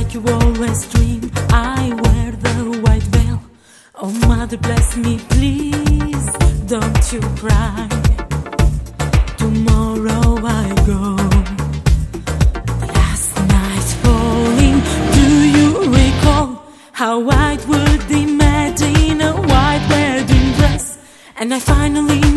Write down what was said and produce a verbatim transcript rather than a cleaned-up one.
like you always dream. I wear the white veil. Oh, mother, bless me, please. Don't you cry. Tomorrow I go. Last night falling. Do you recall how white would they met in a white wedding dress? And I finally